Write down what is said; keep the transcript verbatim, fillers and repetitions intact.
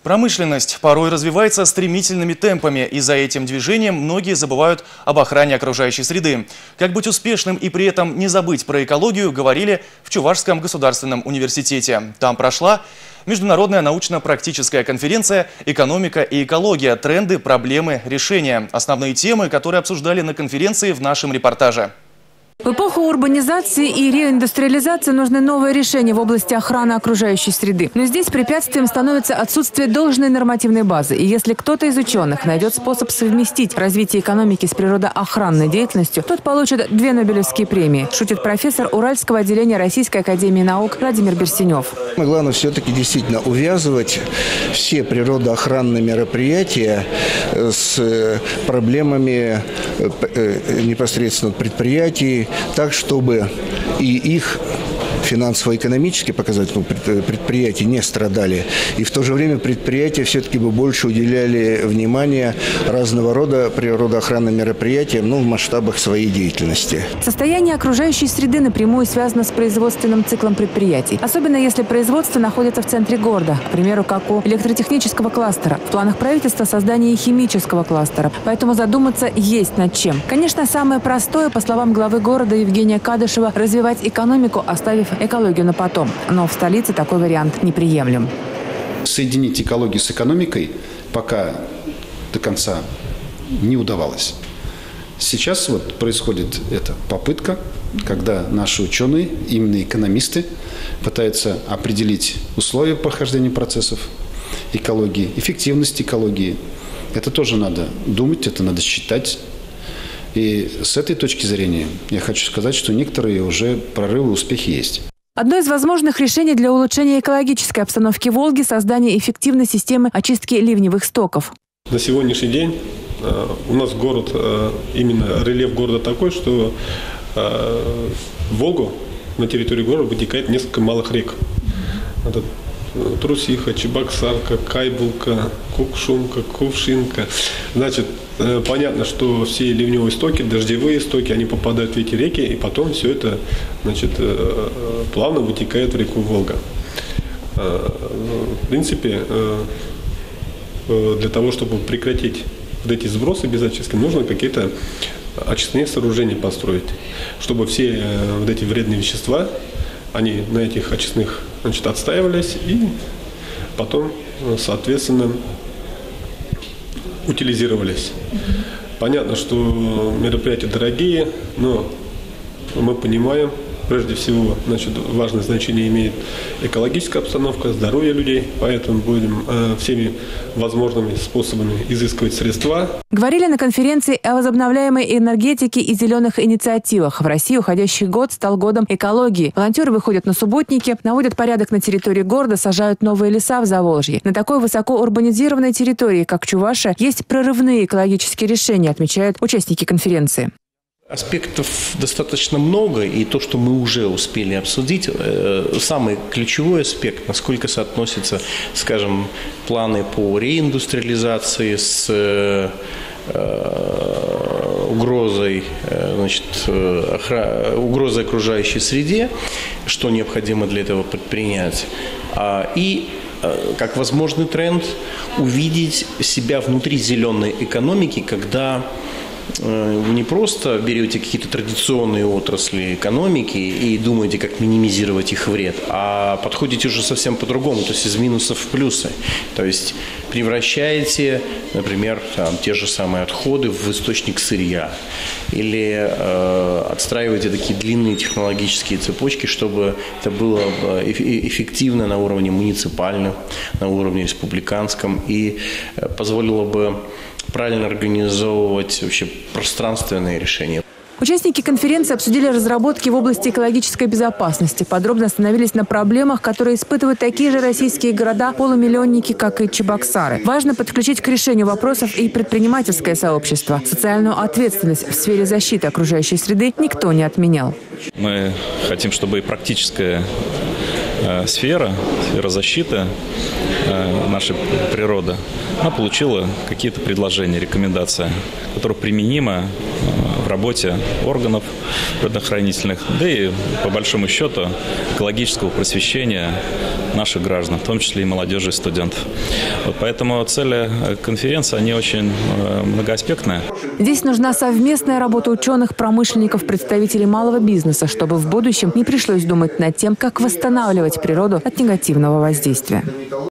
Промышленность порой развивается стремительными темпами, и за этим движением многие забывают об охране окружающей среды. Как быть успешным и при этом не забыть про экологию, говорили в Чувашском государственном университете. Там прошла международная научно-практическая конференция «Экономика и экология. Тренды, проблемы, решения». Основные темы, которые обсуждали на конференции, в нашем репортаже. В эпоху урбанизации и реиндустриализации нужны новые решения в области охраны окружающей среды. Но здесь препятствием становится отсутствие должной нормативной базы. И если кто-то из ученых найдет способ совместить развитие экономики с природоохранной деятельностью, тот получит две Нобелевские премии, шутит профессор Уральского отделения Российской академии наук Владимир Берсенев. Главное все-таки действительно увязывать все природоохранные мероприятия с проблемами непосредственно предприятий, так, чтобы и их финансово-экономические показатели предприятия не страдали. И в то же время предприятия все-таки бы больше уделяли внимание разного рода природоохранным мероприятиям, ну, в масштабах своей деятельности. Состояние окружающей среды напрямую связано с производственным циклом предприятий. Особенно если производство находится в центре города, к примеру, как у электротехнического кластера. В планах правительства создание химического кластера. Поэтому задуматься есть над чем. Конечно, самое простое, по словам главы города Евгения Кадышева, развивать экономику, оставив экологию на потом. Но в столице такой вариант неприемлем. Соединить экологию с экономикой пока до конца не удавалось. Сейчас вот происходит эта попытка, когда наши ученые, именно экономисты, пытаются определить условия прохождения процессов экологии, эффективность экологии. Это тоже надо думать, это надо считать. И с этой точки зрения я хочу сказать, что некоторые уже прорывы и успехи есть. Одно из возможных решений для улучшения экологической обстановки Волги – создание эффективной системы очистки ливневых стоков. На сегодняшний день э, у нас город, э, именно рельеф города такой, что э, в Волгу на территории города вытекает несколько малых рек. Это Трусиха, Чебоксарка, Кайбулка, Кукшумка, Кувшинка. Значит, понятно, что все ливневые стоки, дождевые стоки, они попадают в эти реки, и потом все это, значит, плавно вытекает в реку Волга. В принципе, для того, чтобы прекратить вот эти сбросы без очистки, нужно какие-то очистные сооружения построить, чтобы все вот эти вредные вещества, они на этих очистных, значит, отстаивались и потом, соответственно, утилизировались. Понятно, что мероприятия дорогие, но мы понимаем, прежде всего, значит, важное значение имеет экологическая обстановка, здоровье людей, поэтому будем э, всеми возможными способами изыскивать средства. Говорили на конференции о возобновляемой энергетике и зеленых инициативах. В России уходящий год стал годом экологии. Волонтеры выходят на субботники, наводят порядок на территории города, сажают новые леса в Заволжье. На такой высокоурбанизированной территории, как Чувашия, есть прорывные экологические решения, отмечают участники конференции. Аспектов достаточно много, и то, что мы уже успели обсудить, самый ключевой аспект, насколько соотносятся, скажем, планы по реиндустриализации с угрозой, значит, угрозой окружающей среде, что необходимо для этого предпринять, и как возможный тренд увидеть себя внутри зеленой экономики, когда вы не просто берете какие-то традиционные отрасли экономики и думаете, как минимизировать их вред, а подходите уже совсем по-другому, то есть из минусов в плюсы. То есть превращаете, например, там, те же самые отходы в источник сырья или э, отстраиваете такие длинные технологические цепочки, чтобы это было эффективно на уровне муниципальном, на уровне республиканском и позволило бы правильно организовывать вообще пространственные решения. Участники конференции обсудили разработки в области экологической безопасности. Подробно остановились на проблемах, которые испытывают такие же российские города-полумиллионники, как и Чебоксары. Важно подключить к решению вопросов и предпринимательское сообщество. Социальную ответственность в сфере защиты окружающей среды никто не отменял. Мы хотим, чтобы и практическая э, сфера, сфера защиты э, нашей природы, она получила какие-то предложения, рекомендации, которые применимы в работе органов природоохранительных, да и, по большому счету, экологического просвещения наших граждан, в том числе и молодежи и студентов. Вот поэтому цели конференции, они очень многоаспектные. Здесь нужна совместная работа ученых, промышленников, представителей малого бизнеса, чтобы в будущем не пришлось думать над тем, как восстанавливать природу от негативного воздействия.